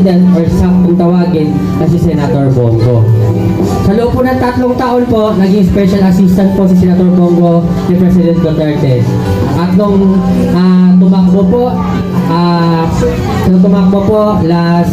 President or saktong tawagin na si Senator Bongo. Sa loob po ng 3 taon po, naging special assistant po si Senator Bongo ni President Duterte. At nung tumakbo po last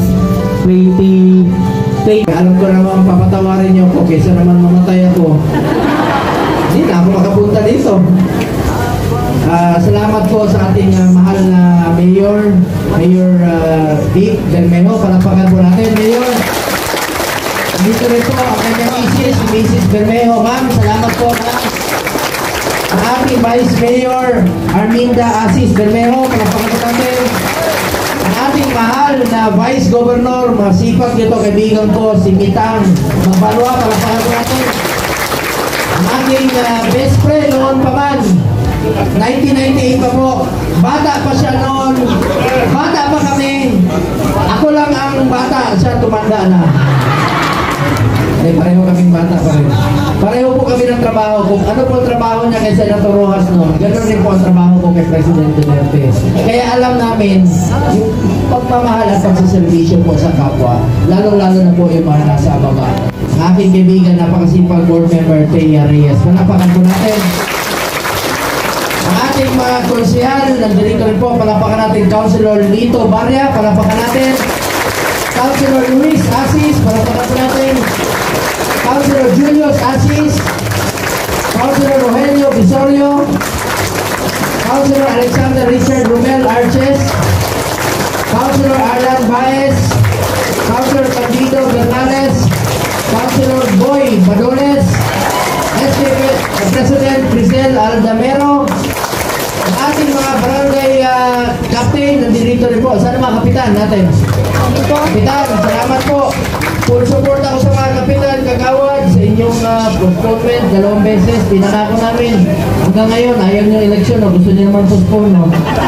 2020. Alam ko naman papatawarin niyo ako kaysa naman mamatay ako. Hindi na ako makapunta dito. Salamat po sa ating mahal na Mayor Dick Bermejo. Palapakan po natin, Mayor. Dito rin po ang kanyang Mrs. Bermejo. Ma'am, salamat po, ma'am. Ang ating Vice Mayor Arminda Asis Bermejo. Palapakan po natin. Ang ating mahal na Vice Governor, masipag nito kaibigan ko, si Mitang Mabalwa. Palapakan po natin. Ang aking best friend noon pa man, 1998 pa po. Bata pa siya noon. Bata pa kami. Ako lang ang bata. Siya tumanda na. Pareho kaming bata pa rin. Pareho po kami ng trabaho. Kung ano po ang trabaho niya kay Senator Rojas noon, ganoon rin po ang trabaho ko kay President Duterte. Kaya alam namin yung pagmamahal at pagsaservisyo po sa kapwa. Lalo-lalo na po yung mga nasa baba. Ang aking kaibigan, napakasipag board member, Thea Reyes. Palapakan po natin. Ang ating mga konsehal, nandito rin po, palapakan natin. Councilor Lito Barria, palapakan natin. Councilor Luis Asis, palapakan po natin. Councilor Julius Asis. Councilor Rogelio Visorio. Councilor Alexander Richard Romel Arches. Councilor Arlan Baez. Councilor Candido Bernales. Councilor Boy Badones. SDP President Crisel Aldamero. Ang ating mga barangay captain, nandito rin po. Sana mga kapitan natin. Kapitan, salamat po. Full support ako sa mga kapitan, kagawad, sa inyong postponement, 2 beses, pinanako namin. Hanggang ngayon, ayaw nyo eleksyon, no? Gusto nyo naman postpone, no?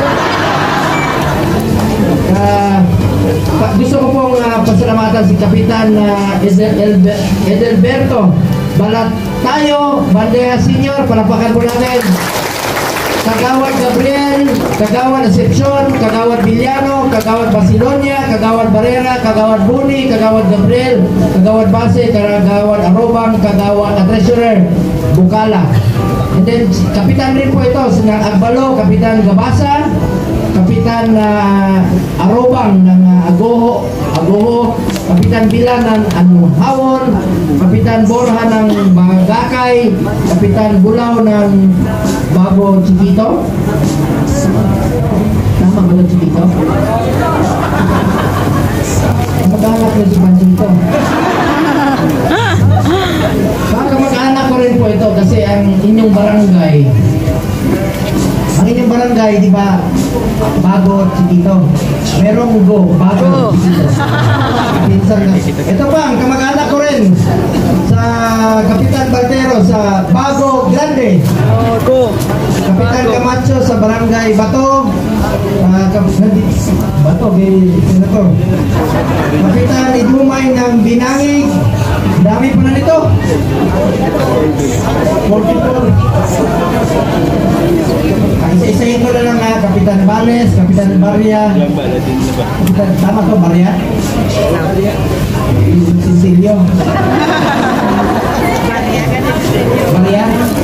Gusto ko pong pasalamatan si Kapitan Edelberto Balat tayo, Bandeja Senior, palapakan po natin. Kagawad Gabriel, Kagawad Asepcion, Kagawad Villano, Kagawad Basilonia, Kagawad Barrera, Kagawad Buni, Kagawad Gabriel, Kagawad Base, Kagawad Arobang, Kagawad Treasurer Bukala. And then, Kapitan rin po ito, Agbalo, Kapitan Gabasa, Kapitan Arobang ng Agoho, Kapitan Bilan ng Hawon, Kapitan Borja ng Bagakay, Kapitan Bulaw ng Bago Chiquito. Tama ba ng Chiquito? Mag-anak ko si Panchito. Baka mag-anak ko rin po ito kasi ang inyong barangay, di ba, Bago Chiquito. Merong Go, Bago Chiquito. Ito pa, ang kamag-anak ko rin sa Kapitan Baltero sa Bago Grande. Kapitan Camacho sa Barangay Bato. Bato, Senator. Kapitan Idumay ng Binangig. Dami pa na nito. 44. Isa-isayin ko na lang Kapitan Bales, Kapitan Barria. Kapitan, tama to, Barria? Cecilio. Barria.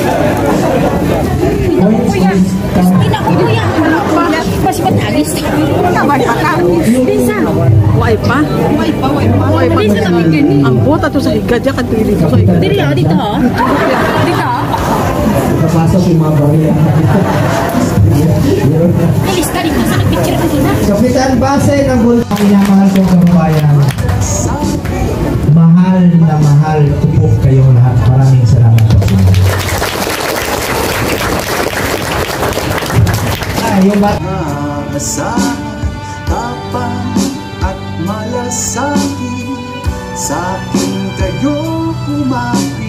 Mas matalis. Bisa. Wai pa. Bisa tapi gini. Ampun, tato sa higad ya kan tuloy dito. Dito ha. Dito. Napasok yung mga Barria. Alis ka dito sa picture ko dito. Kapitan Base ng Bulong, minamahal ko kababayan. Mahal na mahal ko po kayong lahat. Maraming salamat po. Yung maasahan, tapang at malasakit, sa akin kayo kumapit.